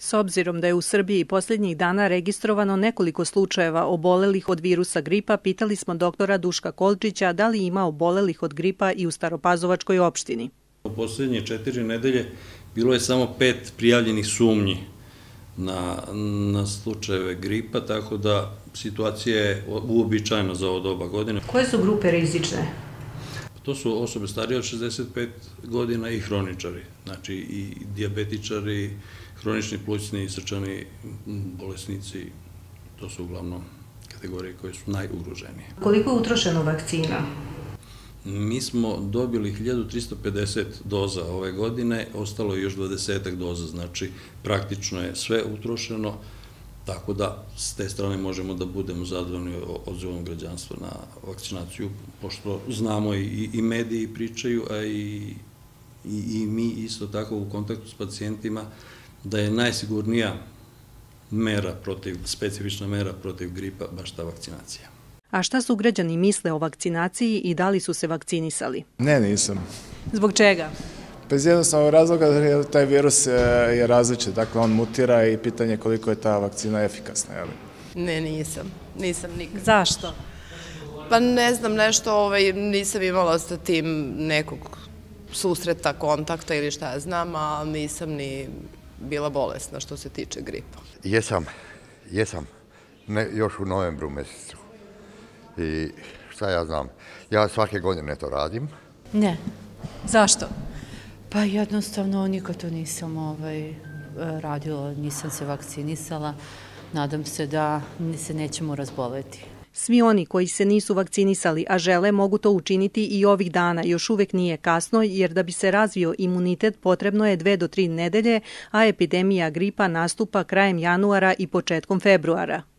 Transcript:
S obzirom da je u Srbiji posljednjih dana registrovano nekoliko slučajeva obolelih od virusa gripa, pitali smo doktora Duška Kolčića da li ima obolelih od gripa i u Staropazovačkoj opštini. U posljednje 4 nedelje bilo je samo 5 prijavljenih sumnji na slučajeve gripa, tako da situacija je uobičajena za ovo doba godine. Koje su grupe rizične? To su osobe starije od 65 godina i hroničari, znači i dijabetičari, hronični plućni i srčani bolesnici, to su uglavnom kategorije koje su najugroženije. Koliko je utrošeno vakcina? Mi smo dobili 1350 doza ove godine, ostalo je još 20 doza, znači praktično je sve utrošeno, tako da s te strane možemo da budemo zadovoljni odzivom građanstva na vakcinaciju, pošto znamo i mediji pričaju, a i mi isto tako u kontaktu s pacijentima, da je najsigurnija specifična mera protiv gripa baš ta vakcinacija. A šta su građani misle o vakcinaciji i da li su se vakcinisali? Ne, nisam. Zbog čega? Pa iz jednostavnog razloga jer taj virus je različit, dakle on mutira i pitanje koliko je ta vakcina efikasna. Ne, nisam nikad. Zašto? Pa ne znam, nešto nisam imala sa tim nekog susreta, kontakta ili šta ja znam, a nisam ni bila bolesna što se tiče gripa. Jesam, još u novembru mjesecu. I šta ja znam, ja svake godine to radim. Ne. Zašto? Pa jednostavno nikad to nisam radila, nisam se vakcinisala. Nadam se da se nećemo razboleti. Svi oni koji se nisu vakcinisali, a žele, mogu to učiniti i ovih dana. Još uvek nije kasno, jer da bi se razvio imunitet potrebno je 2 do 3 nedelje, a epidemija gripa nastupa krajem januara i početkom februara.